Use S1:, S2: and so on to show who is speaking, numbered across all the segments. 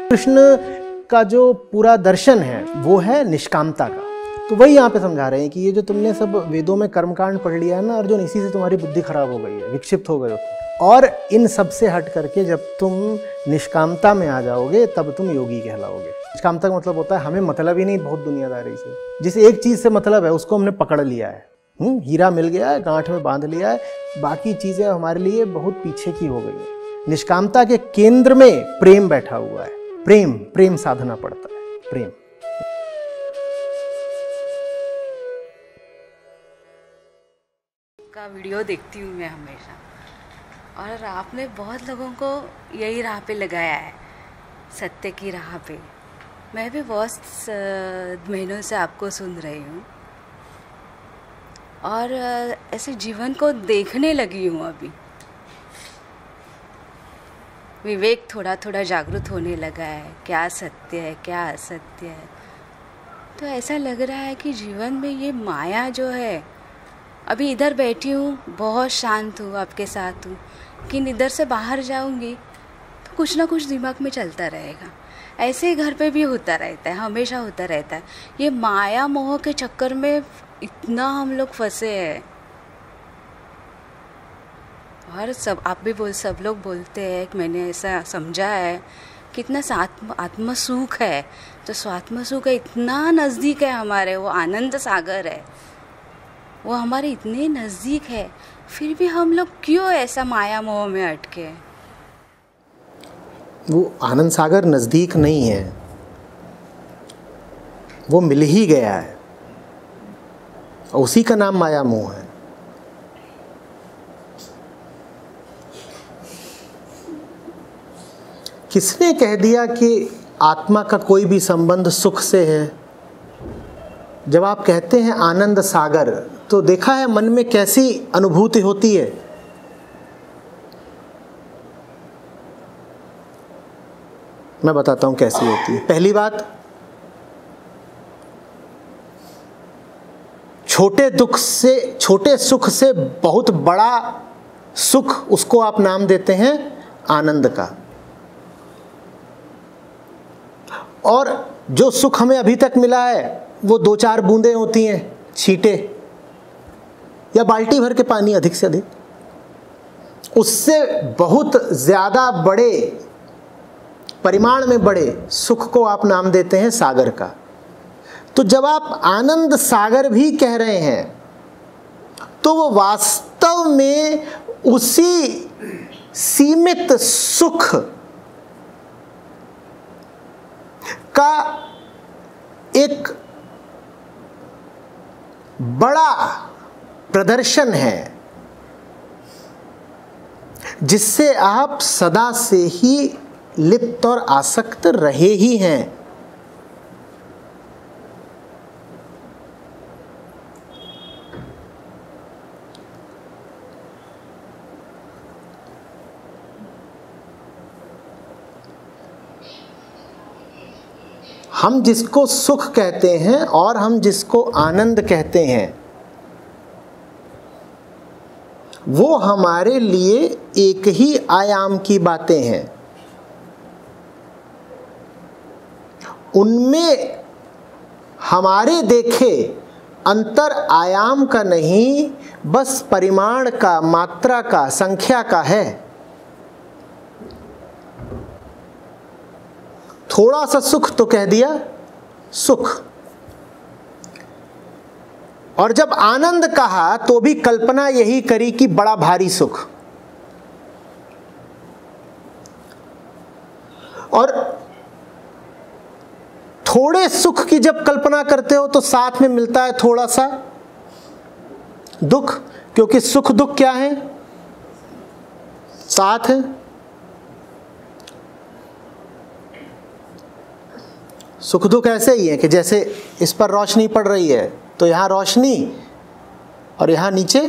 S1: कृष्ण का जो पूरा दर्शन है वो है निष्कामता का। तो वही यहाँ पे समझा रहे हैं कि ये जो तुमने सब वेदों में कर्मकांड पढ़ लिया है ना अर्जुन, इसी से तुम्हारी बुद्धि खराब हो गई है, विक्षिप्त हो गए हो। और इन सब से हट करके जब तुम निष्कामता में आ जाओगे तब तुम योगी कहलाओगे। निष्कामता का मतलब होता है हमें मतलब ही नहीं बहुत दुनियादारी से, जिस एक चीज़ से मतलब है उसको हमने पकड़ लिया है। हीरा मिल गया है, गांठ में बांध लिया है, बाकी चीज़ें हमारे लिए बहुत पीछे की हो गई है। निष्कामता के केंद्र में प्रेम बैठा हुआ है। प्रेम साधना पड़ता है, प्रेम।
S2: का वीडियो देखती हूँ मैं हमेशा, और आपने बहुत लोगों को यही राह पे लगाया है, सत्य की राह पे। मैं भी बहुत महीनों से आपको सुन रही हूँ और ऐसे जीवन को देखने लगी हूँ। अभी विवेक थोड़ा थोड़ा जागृत होने लगा है, क्या सत्य है क्या असत्य है। तो ऐसा लग रहा है कि जीवन में ये माया जो है, अभी इधर बैठी हूँ, बहुत शांत हूँ, आपके साथ हूँ, लेकिन इधर से बाहर जाऊँगी तो कुछ ना कुछ दिमाग में चलता रहेगा। ऐसे ही घर पे भी होता रहता है, हमेशा होता रहता है। ये माया मोह के चक्कर में इतना हम लोग फंसे हैं। और सब लोग बोलते हैं कि मैंने ऐसा समझा है कितना आत्म सुख है, तो स्वात्म सुख है, इतना नज़दीक है हमारे, वो आनंद सागर है, वो हमारे इतने नज़दीक है, फिर भी हम लोग क्यों ऐसा माया मोह में अटके।
S1: वो आनंद सागर नज़दीक नहीं है, वो मिल ही गया है, उसी का नाम माया मोह है। किसने कह दिया कि आत्मा का कोई भी संबंध सुख से है? जब आप कहते हैं आनंद सागर, तो देखा है मन में कैसी अनुभूति होती है। मैं बताता हूं कैसी होती है। पहली बात, छोटे सुख से बहुत बड़ा सुख, उसको आप नाम देते हैं आनंद का। और जो सुख हमें अभी तक मिला है वो 2-4 बूंदें होती हैं, छींटे या बाल्टी भर के पानी अधिक से अधिक। उससे बहुत ज़्यादा बड़े परिमाण में बड़े सुख को आप नाम देते हैं सागर का। तो जब आप आनंद सागर भी कह रहे हैं तो वो वास्तव में उसी सीमित सुख का एक बड़ा प्रदर्शन है, जिससे आप सदा से ही लिप्त और आसक्त रहे ही हैं। हम जिसको सुख कहते हैं और हम जिसको आनंद कहते हैं, वो हमारे लिए एक ही आयाम की बातें हैं। उनमें हमारे देखे अंतर आयाम का नहीं, बस परिमाण का, मात्रा का, संख्या का है। थोड़ा सा सुख तो कह दिया सुख, और जब आनंद कहा तो भी कल्पना यही करी कि बड़ा भारी सुख। और थोड़े सुख की जब कल्पना करते हो तो साथ में मिलता है थोड़ा सा दुख, क्योंकि सुख दुख क्या है? साथ है। सुख दुख ऐसे ही है कि जैसे इस पर रोशनी पड़ रही है तो यहां रोशनी और यहां नीचे।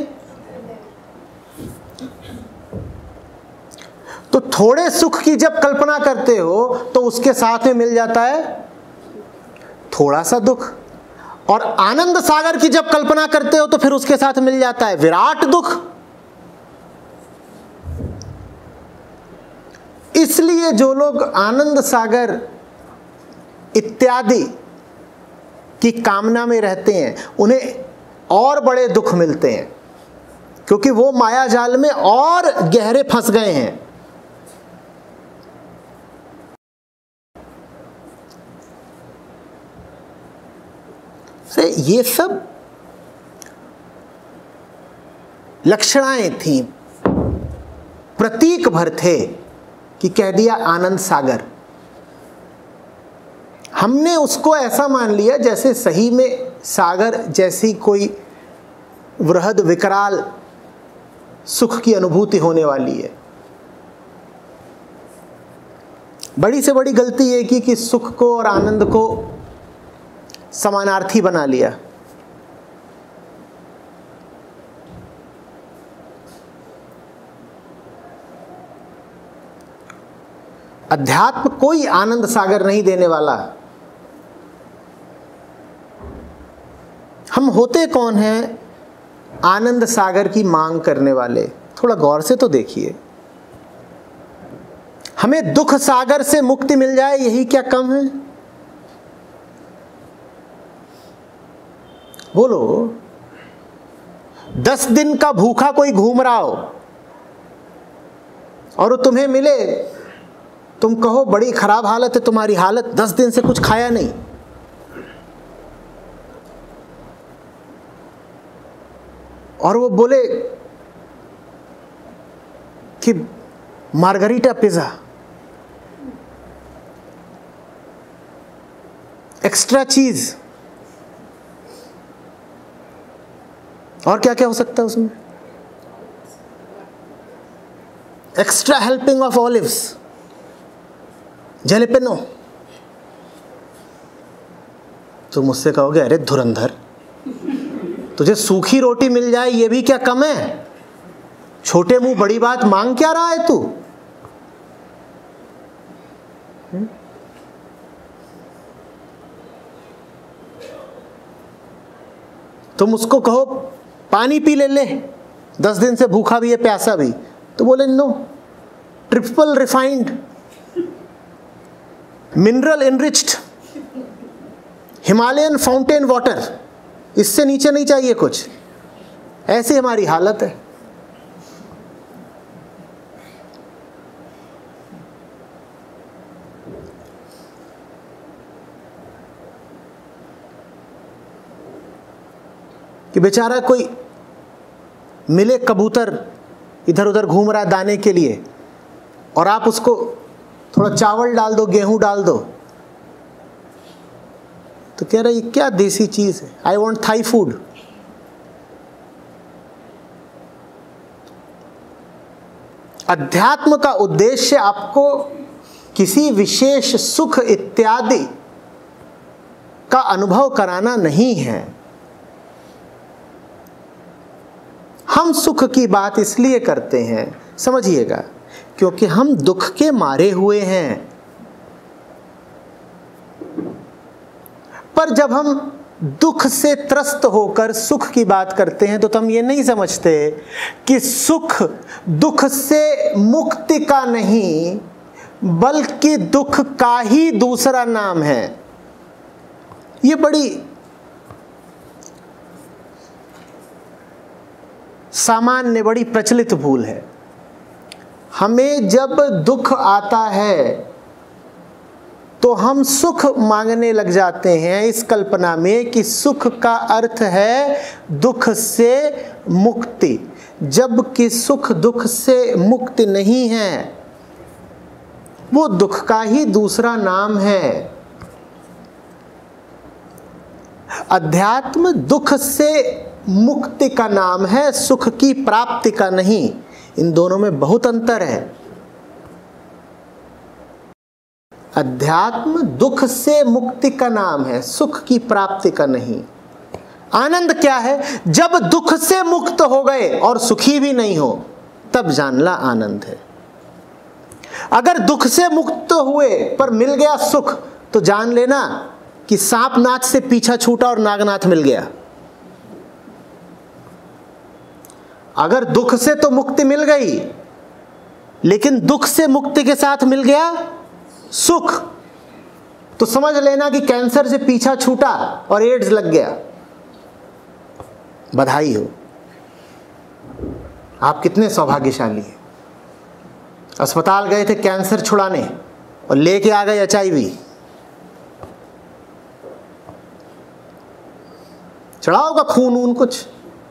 S1: तो थोड़े सुख की जब कल्पना करते हो तो उसके साथ में मिल जाता है थोड़ा सा दुख, और आनंद सागर की जब कल्पना करते हो तो फिर उसके साथ मिल जाता है विराट दुख। इसलिए जो लोग आनंद सागर इत्यादि की कामना में रहते हैं उन्हें और बड़े दुख मिलते हैं, क्योंकि वो माया जाल में और गहरे फंस गए हैं। ये सब लक्षणाएं थी, प्रतीक भर थे कि कह दिया आनंद सागर। हमने उसको ऐसा मान लिया जैसे सही में सागर जैसी कोई वृहद विकराल सुख की अनुभूति होने वाली है। बड़ी से बड़ी गलती ये की कि सुख को और आनंद को समानार्थी बना लिया। अध्यात्म कोई आनंद सागर नहीं देने वाला। हम होते कौन हैं आनंद सागर की मांग करने वाले? थोड़ा गौर से तो देखिए। हमें दुख सागर से मुक्ति मिल जाए, यही क्या कम है? बोलो, 10 दिन का भूखा कोई घूम रहा हो और वो तुम्हें मिले, तुम कहो बड़ी खराब हालत है तुम्हारी, हालत 10 दिन से कुछ खाया नहीं, और वो बोले कि मार्गरीटा पिज्जा, एक्स्ट्रा चीज, और क्या क्या हो सकता है उसमें, extra helping of olives, jalapeno. तुम मुझसे कहोगे अरे धुरंधर, तुझे सूखी रोटी मिल जाए ये भी क्या कम है? छोटे मुंह बड़ी बात मांग क्या रहा है तू? तुम उसको कहो पानी पी ले, 10 दिन से भूखा भी है प्यासा भी, तो बोले no, triple refined, mineral enriched, Himalayan fountain water, इससे नीचे नहीं चाहिए कुछ। ऐसी हमारी हालत है। कि बेचारा कोई मिले कबूतर इधर उधर घूम रहा है दाने के लिए, और आप उसको थोड़ा चावल डाल दो, गेहूं डाल दो, तो कह रहा है ये क्या देसी चीज है, आई वॉन्ट थाई फूड। अध्यात्म का उद्देश्य आपको किसी विशेष सुख इत्यादि का अनुभव कराना नहीं है। हम सुख की बात इसलिए करते हैं, समझिएगा, क्योंकि हम दुख के मारे हुए हैं। पर जब हम दुख से त्रस्त होकर सुख की बात करते हैं तो हम ये नहीं समझते कि सुख दुख से मुक्ति का नहीं बल्कि दुख का ही दूसरा नाम है। ये बड़ी सामान्य, बड़ी प्रचलित भूल है। हमें जब दुख आता है तो हम सुख मांगने लग जाते हैं इस कल्पना में कि सुख का अर्थ है दुख से मुक्ति, जबकि सुख दुख से मुक्ति नहीं है, वो दुख का ही दूसरा नाम है। अध्यात्म दुख से मुक्ति का नाम है, सुख की प्राप्ति का नहीं। इन दोनों में बहुत अंतर है। अध्यात्म दुख से मुक्ति का नाम है, सुख की प्राप्ति का नहीं। आनंद क्या है? जब दुख से मुक्त हो गए और सुखी भी नहीं हो, तब जानना आनंद है। अगर दुख से मुक्त हुए पर मिल गया सुख, तो जान लेना कि सांप नाच से पीछा छूटा और नागनाथ मिल गया। अगर दुख से तो मुक्ति मिल गई लेकिन दुख से मुक्ति के साथ मिल गया सुख, तो समझ लेना कि कैंसर से पीछा छूटा और एड्स लग गया। बधाई हो, आप कितने सौभाग्यशाली हैं। अस्पताल गए थे कैंसर छुड़ाने और लेके आ गए HIV। चढ़ा होगा खून वून कुछ।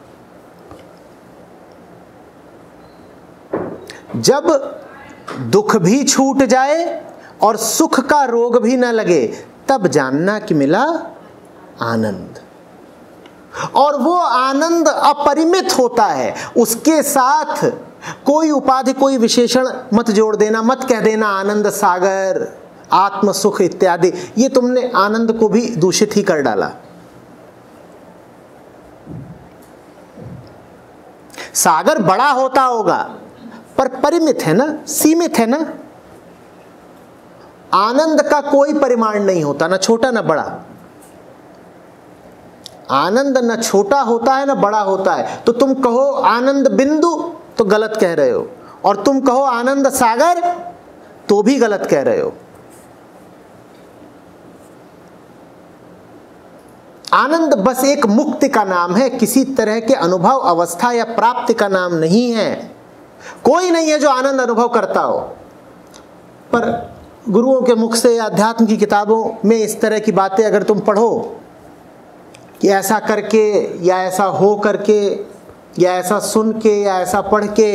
S1: जब दुख भी छूट जाए और सुख का रोग भी न लगे, तब जानना कि मिला आनंद। और वो आनंद अपरिमित होता है, उसके साथ कोई उपाधि कोई विशेषण मत जोड़ देना, मत कह देना आनंद सागर, आत्म सुख इत्यादि। ये तुमने आनंद को भी दूषित ही कर डाला। सागर बड़ा होता होगा पर परिमित है ना, सीमित है ना। आनंद का कोई परिमाण नहीं होता, ना छोटा ना बड़ा। आनंद न छोटा होता है ना बड़ा होता है। तो तुम कहो आनंद बिंदु तो गलत कह रहे हो, और तुम कहो आनंद सागर तो भी गलत कह रहे हो। आनंद बस एक मुक्ति का नाम है, किसी तरह के अनुभव अवस्था या प्राप्ति का नाम नहीं है। कोई नहीं है जो आनंद अनुभव करता हो। पर गुरुओं के मुख से या अध्यात्म की किताबों में इस तरह की बातें अगर तुम पढ़ो कि ऐसा करके या ऐसा हो करके या ऐसा सुन के या ऐसा पढ़ के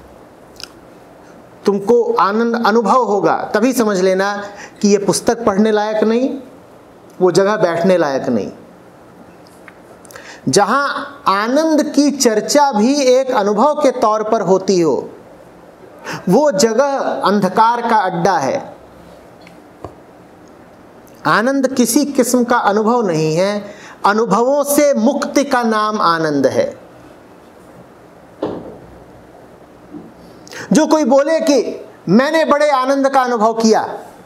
S1: तुमको आनंद अनुभव होगा, तभी समझ लेना कि ये पुस्तक पढ़ने लायक नहीं, वो जगह बैठने लायक नहीं। जहां आनंद की चर्चा भी एक अनुभव के तौर पर होती हो, वो जगह अंधकार का अड्डा है। आनंद किसी किस्म का अनुभव नहीं है, अनुभवों से मुक्ति का नाम आनंद है। जो कोई बोले कि मैंने बड़े आनंद का अनुभव किया,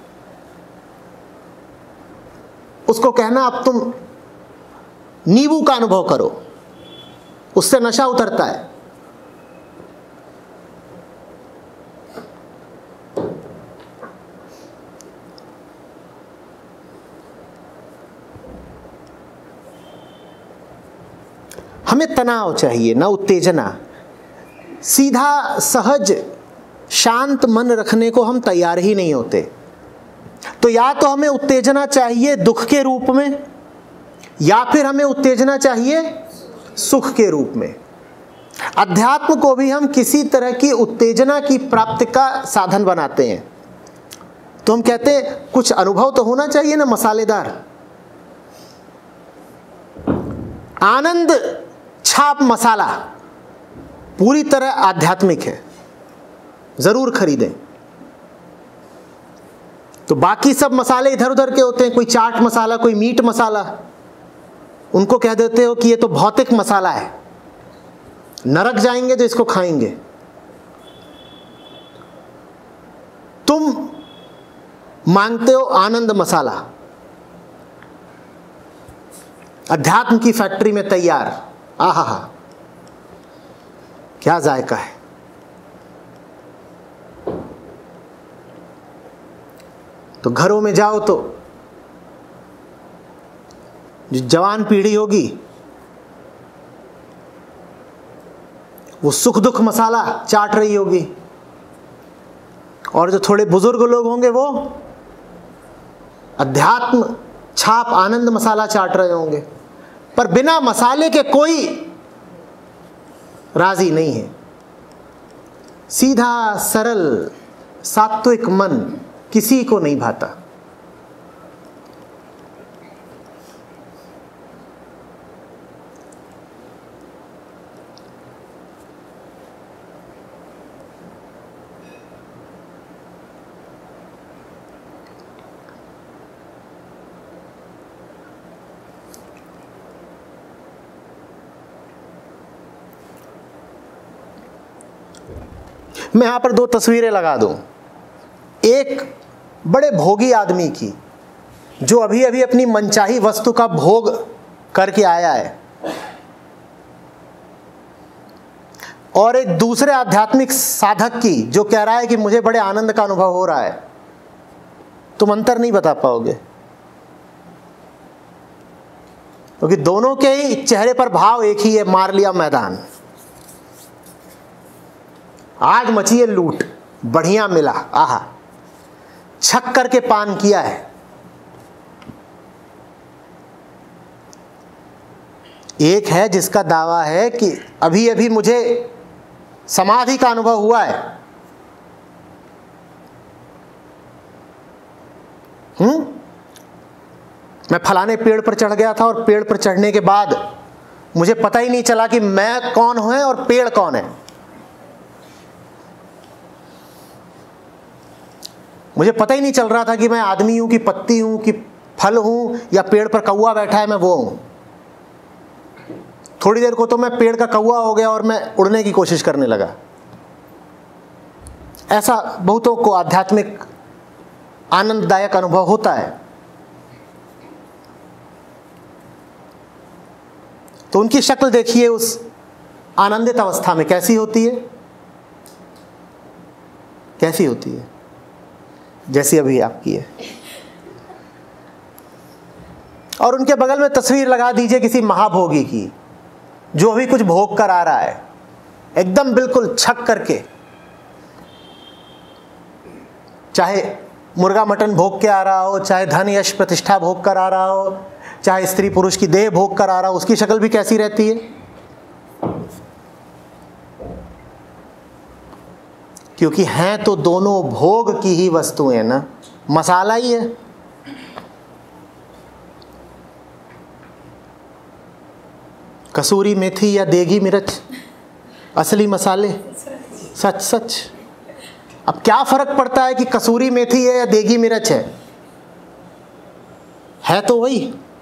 S1: उसको कहना अब तुम नींबू का अनुभव करो, उससे नशा उतरता है। हमें तनाव चाहिए, ना उत्तेजना। सीधा सहज शांत मन रखने को हम तैयार ही नहीं होते। तो या तो हमें उत्तेजना चाहिए दुख के रूप में, या फिर हमें उत्तेजना चाहिए सुख के रूप में। अध्यात्म को भी हम किसी तरह की उत्तेजना की प्राप्ति का साधन बनाते हैं। तो हम कहते हैं कुछ अनुभव तो होना चाहिए ना मसालेदार। आनंद छाप मसाला पूरी तरह आध्यात्मिक है, जरूर खरीदें। तो बाकी सब मसाले इधर उधर के होते हैं, कोई चाट मसाला, कोई मीट मसाला, उनको कह देते हो कि ये तो भौतिक मसाला है, नरक जाएंगे तो इसको खाएंगे। तुम मांगते हो आनंद मसाला, अध्यात्म की फैक्ट्री में तैयार। आहा हा, क्या जायका है। तो घरों में जाओ तो जो जवान पीढ़ी होगी वो सुख दुख मसाला चाट रही होगी, और जो थोड़े बुजुर्ग लोग होंगे वो अध्यात्म छाप आनंद मसाला चाट रहे होंगे। पर बिना मसाले के कोई राजी नहीं है। सीधा सरल सात्विक मन किसी को नहीं भाता। मैं यहां पर दो तस्वीरें लगा दूं। एक बड़े भोगी आदमी की, जो अभी अभी अपनी मनचाही वस्तु का भोग करके आया है, और एक दूसरे आध्यात्मिक साधक की जो कह रहा है कि मुझे बड़े आनंद का अनुभव हो रहा है, तुम अंतर नहीं बता पाओगे, क्योंकि दोनों के ही चेहरे पर भाव एक ही है, मार लिया मैदान, आज मची है लूट, बढ़िया मिला, आहा, छक करके पान किया है। एक है जिसका दावा है कि अभी अभी मुझे समाधि का अनुभव हुआ है, मैं फलाने पेड़ पर चढ़ गया था और पेड़ पर चढ़ने के बाद मुझे पता ही नहीं चला कि मैं कौन हूं और पेड़ कौन है। मुझे पता ही नहीं चल रहा था कि मैं आदमी हूं कि पत्ती हूं कि फल हूं या पेड़ पर कौवा बैठा है मैं वो हूं। थोड़ी देर को तो मैं पेड़ का कौवा हो गया और मैं उड़ने की कोशिश करने लगा। ऐसा बहुतों को आध्यात्मिक आनंददायक अनुभव होता है। तो उनकी शक्ल देखिए उस आनंदित अवस्था में कैसी होती है, कैसी होती है, जैसी अभी आपकी है। और उनके बगल में तस्वीर लगा दीजिए किसी महाभोगी की जो अभी कुछ भोग कर आ रहा है, एकदम बिल्कुल छक करके, चाहे मुर्गा मटन भोग के आ रहा हो, चाहे धन यश प्रतिष्ठा भोग कर आ रहा हो, चाहे स्त्री पुरुष की देह भोग कर आ रहा हो, उसकी शक्ल भी कैसी रहती है? क्योंकि हैं तो दोनों भोग की ही वस्तुएं ना, मसाला ही है। कसूरी मेथी या देगी मिर्च असली मसाले, सच सच। अब क्या फर्क पड़ता है कि कसूरी मेथी है या देगी मिर्च है तो वही।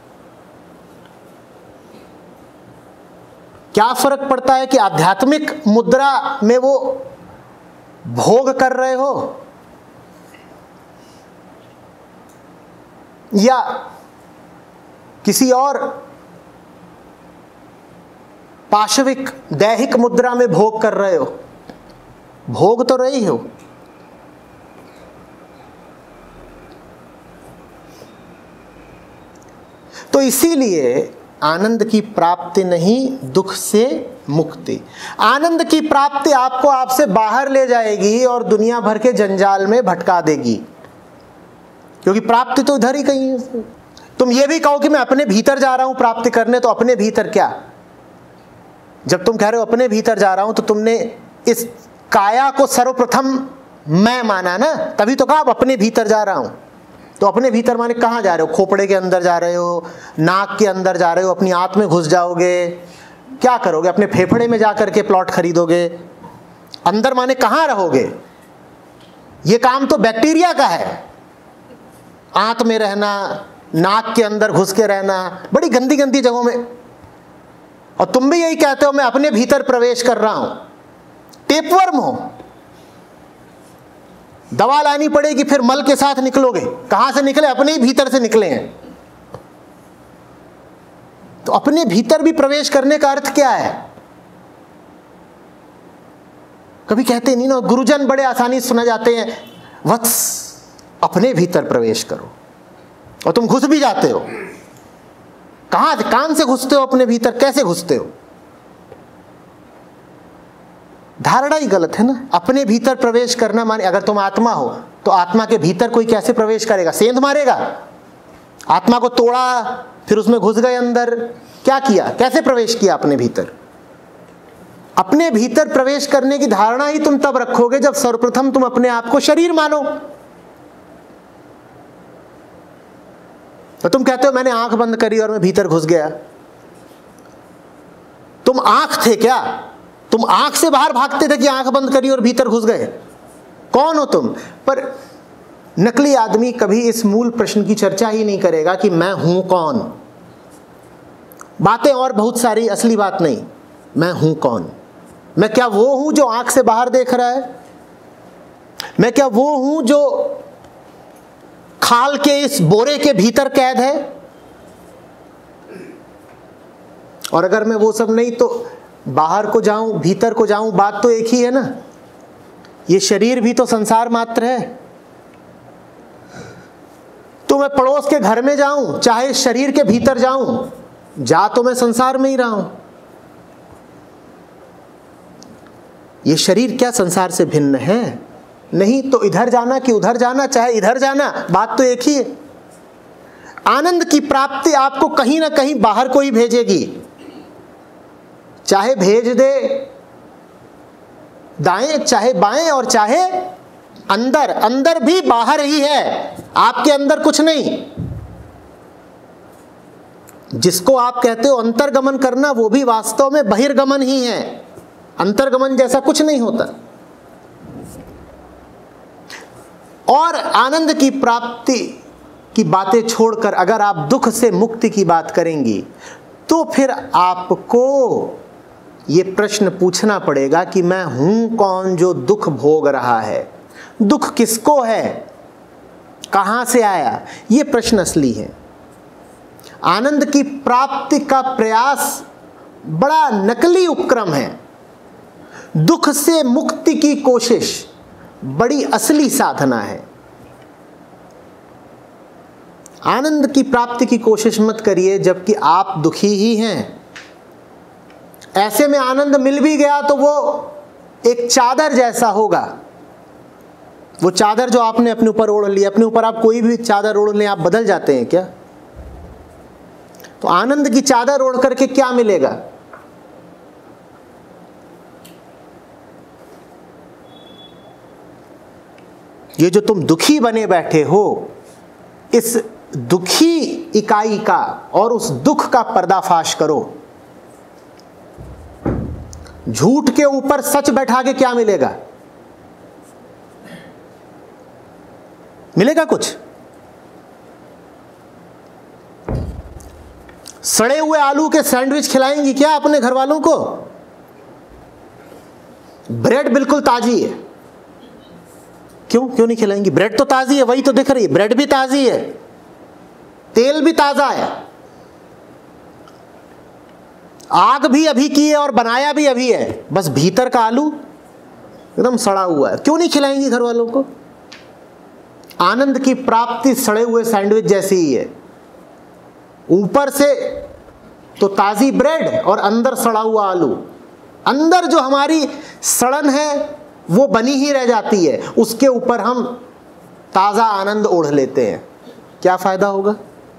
S1: क्या फर्क पड़ता है कि आध्यात्मिक मुद्रा में वो भोग कर रहे हो या किसी और पाशविक दैहिक मुद्रा में भोग कर रहे हो, भोग तो रही हो। तो इसीलिए आनंद की प्राप्ति नहीं, दुख से मुक्ति। आनंद की प्राप्ति आपको आपसे बाहर ले जाएगी और दुनिया भर के जंजाल में भटका देगी, क्योंकि प्राप्ति तो इधर ही कहीं है। तुम ये भी कहो कि मैं अपने भीतर जा रहा हूं प्राप्ति करने, तो अपने भीतर क्या? जब तुम कह रहे हो अपने भीतर जा रहा हूं, तो तुमने इस काया को सर्वप्रथम मैं माना ना, तभी तो कहा अब अपने भीतर जा रहा हूं। तो अपने भीतर माने कहाँ जा रहे हो? खोपड़े के अंदर जा रहे हो, नाक के अंदर जा रहे हो, अपनी आंत में घुस जाओगे, क्या करोगे? अपने फेफड़े में जाकर के प्लॉट खरीदोगे? अंदर माने कहाँ रहोगे? ये काम तो बैक्टीरिया का है, आंत में रहना, नाक के अंदर घुस के रहना, बड़ी गंदी गंदी जगहों में। और तुम भी यही कहते हो मैं अपने भीतर प्रवेश कर रहा हूं। टेपवर्म हो, दवा लानी पड़ेगी, फिर मल के साथ निकलोगे। कहां से निकले? अपने ही भीतर से निकले हैं। तो अपने भीतर भी प्रवेश करने का अर्थ क्या है? कभी कहते नहीं ना, गुरुजन बड़े आसानी से सुना जाते हैं, वत्स अपने भीतर प्रवेश करो, और तुम घुस भी जाते हो। कहां से? कान से घुसते हो अपने भीतर? कैसे घुसते हो? धारणा ही गलत है ना। अपने भीतर प्रवेश करना माने, अगर तुम आत्मा हो तो आत्मा के भीतर कोई कैसे प्रवेश करेगा? सेंध मारेगा? आत्मा को तोड़ा, फिर उसमें घुस गए अंदर, क्या किया? कैसे प्रवेश किया अपने भीतर? अपने भीतर प्रवेश करने की धारणा ही तुम तब रखोगे जब सर्वप्रथम तुम अपने आप को शरीर मानो। तो तुम कहते हो मैंने आंख बंद करी और मैं भीतर घुस गया। तुम आंख थे क्या? तुम आंख से बाहर भागते थे कि आंख बंद करी और भीतर घुस गए? कौन हो तुम? पर नकली आदमी कभी इस मूल प्रश्न की चर्चा ही नहीं करेगा कि मैं हूं कौन। बातें और बहुत सारी, असली बात नहीं। मैं हूं कौन? मैं क्या वो हूं जो आंख से बाहर देख रहा है? मैं क्या वो हूं जो खाल के इस बोरे के भीतर कैद है? और अगर मैं वो सब नहीं, तो बाहर को जाऊं भीतर को जाऊं, बात तो एक ही है ना। ये शरीर भी तो संसार मात्र है। तो मैं पड़ोस के घर में जाऊं चाहे शरीर के भीतर जाऊं, जा तो मैं संसार में ही रहा हूं। ये शरीर क्या संसार से भिन्न है? नहीं। तो इधर जाना कि उधर जाना, चाहे इधर जाना, बात तो एक ही है। आनंद की प्राप्ति आपको कहीं ना कहीं बाहर को ही भेजेगी, चाहे भेज दे दाएं चाहे बाएं और चाहे अंदर। अंदर भी बाहर ही है, आपके अंदर कुछ नहीं। जिसको आप कहते हो अंतर्गमन करना, वो भी वास्तव में बहिर्गमन ही है। अंतर्गमन जैसा कुछ नहीं होता। और आनंद की प्राप्ति की बातें छोड़कर अगर आप दुख से मुक्ति की बात करेंगी, तो फिर आपको ये प्रश्न पूछना पड़ेगा कि मैं हूं कौन जो दुख भोग रहा है? दुख किसको है? कहां से आया? ये प्रश्न असली है। आनंद की प्राप्ति का प्रयास बड़ा नकली उपक्रम है। दुख से मुक्ति की कोशिश बड़ी असली साधना है। आनंद की प्राप्ति की कोशिश मत करिए जबकि आप दुखी ही हैं। ऐसे में आनंद मिल भी गया तो वो एक चादर जैसा होगा। वो चादर जो आपने अपने ऊपर ओढ़ ली, अपने ऊपर आप कोई भी चादर ओढ़ लें, आप बदल जाते हैं क्या? तो आनंद की चादर ओढ़ करके क्या मिलेगा? ये जो तुम दुखी बने बैठे हो, इस दुखी इकाई का और उस दुख का पर्दाफाश करो। झूठ के ऊपर सच बैठा के क्या मिलेगा? मिलेगा कुछ? सड़े हुए आलू के सैंडविच खिलाएंगी क्या अपने घर वालों को? ब्रेड बिल्कुल ताजी है, क्यों नहीं खिलाएंगी? ब्रेड तो ताजी है, वही तो दिख रही है, ब्रेड भी ताजी है, तेल भी ताजा है, आग भी अभी की है और बनाया भी अभी है, बस भीतर का आलू एकदम सड़ा हुआ है। क्यों नहीं खिलाएंगी घर वालों को? आनंद की प्राप्ति सड़े हुए सैंडविच जैसी ही है। ऊपर से तो ताजी ब्रेड और अंदर सड़ा हुआ आलू। अंदर जो हमारी सड़न है वो बनी ही रह जाती है, उसके ऊपर हम ताजा आनंद ओढ़ लेते हैं। क्या फायदा होगा?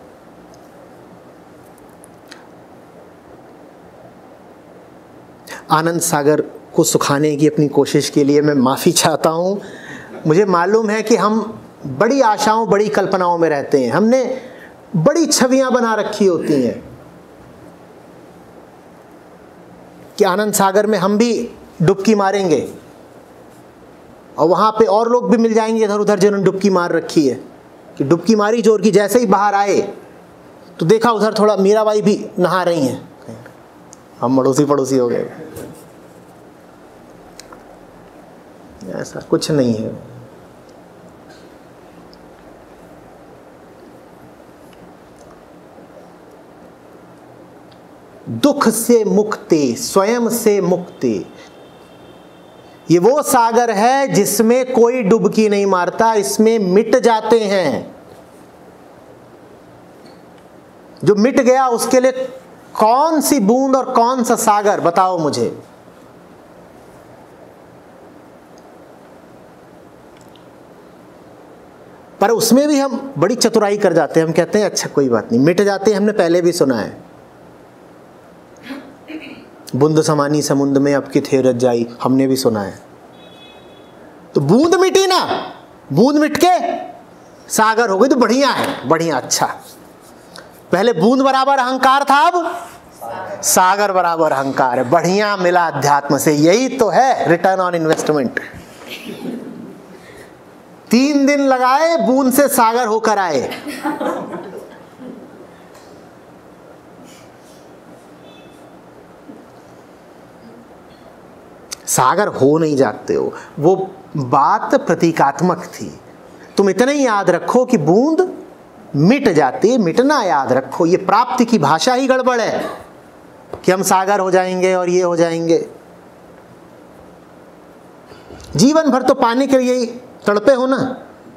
S1: आनंद सागर को सुखाने की अपनी कोशिश के लिए मैं माफ़ी चाहता हूँ। मुझे मालूम है कि हम बड़ी आशाओं बड़ी कल्पनाओं में रहते हैं, हमने बड़ी छवियां बना रखी होती हैं कि आनंद सागर में हम भी डुबकी मारेंगे और वहाँ पे और लोग भी मिल जाएंगे इधर उधर जिन्होंने डुबकी मार रखी है। कि डुबकी मारी जोर की, जैसे ही बाहर आए तो देखा उधर थोड़ा मीराबाई भी नहा रही हैं, हम पड़ोसी पड़ोसी हो गए। ऐसा कुछ नहीं है। दुख से मुक्ति, स्वयं से मुक्ति, ये वो सागर है जिसमें कोई डुबकी नहीं मारता, इसमें मिट जाते हैं। जो मिट गया उसके लिए कौन सी बूंद और कौन सा सागर, बताओ मुझे। पर उसमें भी हम बड़ी चतुराई कर जाते हैं। हम कहते हैं अच्छा कोई बात नहीं, मिट जाते हैं, हमने पहले भी सुना है। बूंद समानी समुद्र में अब की थे रजाई, हमने भी सुना है। तो बूंद मिटी ना, बूंद मिट के सागर हो गई तो बढ़िया है, बढ़िया, अच्छा। पहले बूंद बराबर अहंकार था, अब सागर बराबर अहंकार है, बढ़िया मिला अध्यात्म से। यही तो है रिटर्न ऑन इन्वेस्टमेंट। 3 दिन लगाए, बूंद से सागर होकर आए। सागर हो नहीं जाते हो, वो बात प्रतीकात्मक थी। तुम इतना ही याद रखो कि बूंद मिट जाती है, मिटना याद रखो। ये प्राप्ति की भाषा ही गड़बड़ है। कि हम सागर हो जाएंगे और ये हो जाएंगे। जीवन भर तो पाने के लिए ही तड़पे हो ना।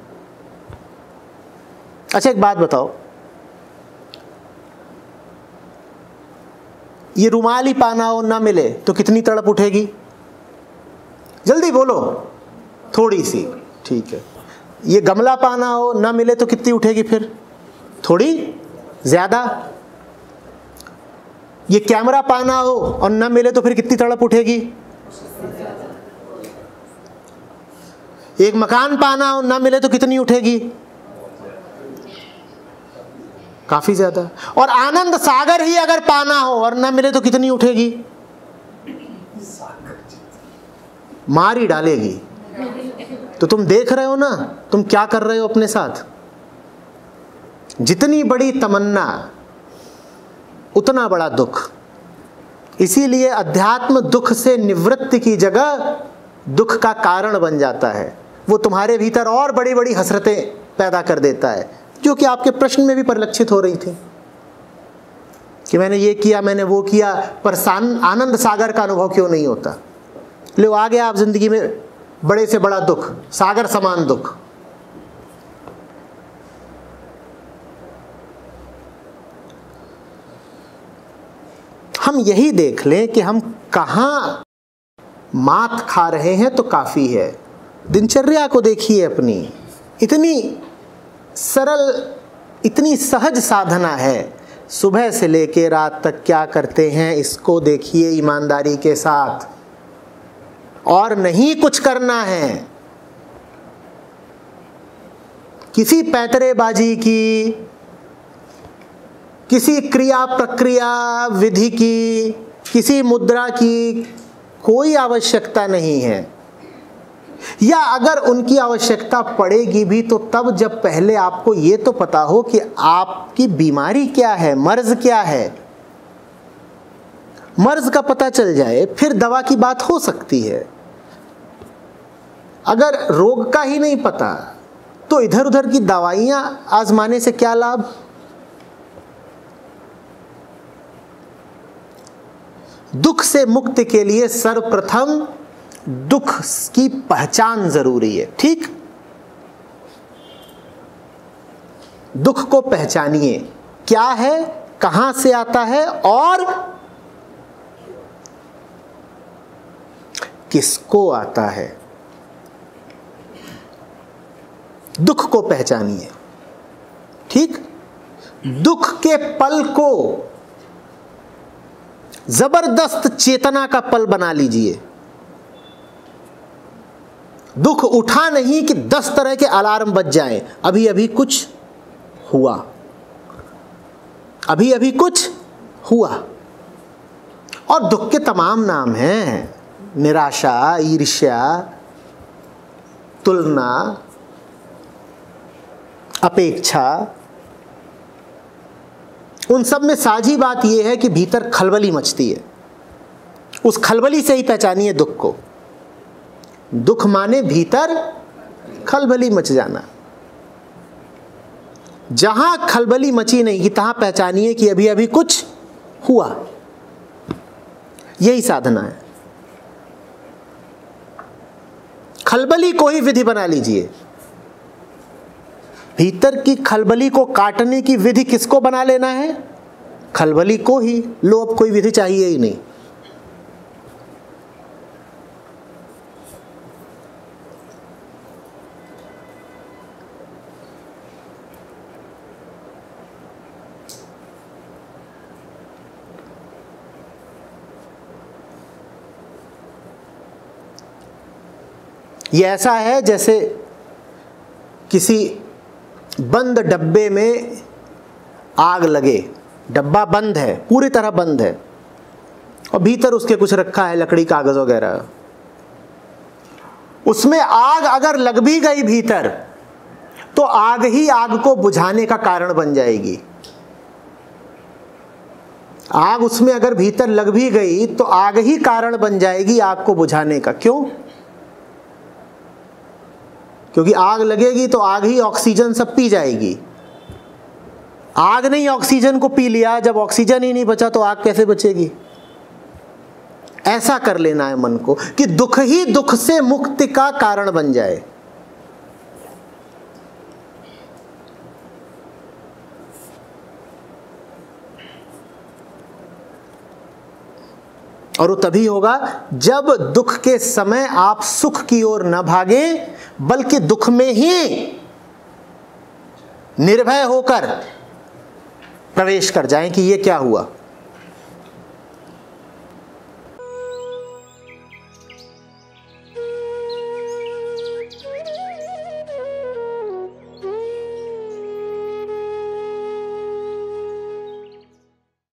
S1: अच्छा एक बात बताओ, ये रुमाल ही पाना हो ना मिले तो कितनी तड़प उठेगी? जल्दी बोलो। थोड़ी सी, ठीक है। ये गमला पाना हो ना मिले तो कितनी उठेगी फिर? थोड़ी ज्यादा। ये कैमरा पाना हो और ना मिले तो फिर कितनी तड़प उठेगी? एक मकान पाना हो ना मिले तो कितनी उठेगी? काफी ज्यादा। और आनंद सागर ही अगर पाना हो और ना मिले तो कितनी उठेगी? मार ही डालेगी। तो तुम देख रहे हो ना तुम क्या कर रहे हो अपने साथ। जितनी बड़ी तमन्ना उतना बड़ा दुख। इसीलिए अध्यात्म दुख से निवृत्ति की जगह दुख का कारण बन जाता है। वो तुम्हारे भीतर और बड़ी बड़ी हसरतें पैदा कर देता है, जो कि आपके प्रश्न में भी परिलक्षित हो रही थी कि मैंने ये किया, मैंने वो किया, पर आनंद सागर का अनुभव क्यों नहीं होता? लो आ गया आप जिंदगी में बड़े से बड़ा दुख, सागर समान दुख। हम यही देख लें कि हम कहाँ मात खा रहे हैं तो काफी है। दिनचर्या को देखिए अपनी, इतनी सरल, इतनी सहज साधना है। सुबह से लेकर रात तक क्या करते हैं इसको देखिए ईमानदारी के साथ। और नहीं कुछ करना है, किसी पैतरेबाजी की, किसी क्रिया प्रक्रिया विधि की, किसी मुद्रा की कोई आवश्यकता नहीं है। या अगर उनकी आवश्यकता पड़ेगी भी तो तब जब पहले आपको ये तो पता हो कि आपकी बीमारी क्या है, मर्ज क्या है। मर्ज का पता चल जाए फिर दवा की बात हो सकती है। अगर रोग का ही नहीं पता तो इधर उधर की दवाइयां आजमाने से क्या लाभ। दुख से मुक्ति के लिए सर्वप्रथम दुख की पहचान जरूरी है। ठीक, दुख को पहचानिए, क्या है, कहां से आता है और किसको आता है। दुख को पहचानिए। ठीक, दुख के पल को जबरदस्त चेतना का पल बना लीजिए। दुख उठा नहीं कि 10 तरह के अलार्म बज जाएं, अभी अभी कुछ हुआ, अभी अभी कुछ हुआ। और दुख के तमाम नाम हैं, निराशा, ईर्ष्या, तुलना, अपेक्षा। उन सब में साझी बात यह है कि भीतर खलबली मचती है। उस खलबली से ही पहचानिए दुख को। दुख माने भीतर खलबली मच जाना। जहां खलबली मची नहीं कि तहां पहचानिए कि अभी अभी कुछ हुआ। यही साधना है। खलबली को ही विधि बना लीजिए। भीतर की खलबली को काटने की विधि किसको बना लेना है? खलबली को ही। लो अब कोई विधि चाहिए ही नहीं। ये ऐसा है जैसे किसी बंद डब्बे में आग लगे। डब्बा बंद है, पूरी तरह बंद है, और भीतर उसके कुछ रखा है, लकड़ी, कागज वगैरह। उसमें आग अगर लग भी गई भीतर तो आग ही आग को बुझाने का कारण बन जाएगी। आग उसमें अगर भीतर लग भी गई तो आग ही कारण बन जाएगी आग को बुझाने का। क्यों? क्योंकि आग लगेगी तो आग ही ऑक्सीजन सब पी जाएगी। आग नहीं ऑक्सीजन को पी लिया, जब ऑक्सीजन ही नहीं बचा तो आग कैसे बचेगी? ऐसा कर लेना है मन को कि दुख ही दुख से मुक्ति का कारण बन जाए। और वो तभी होगा जब दुख के समय आप सुख की ओर न भागें, बल्कि दुख में ही निर्भय होकर प्रवेश कर जाएं कि ये क्या हुआ।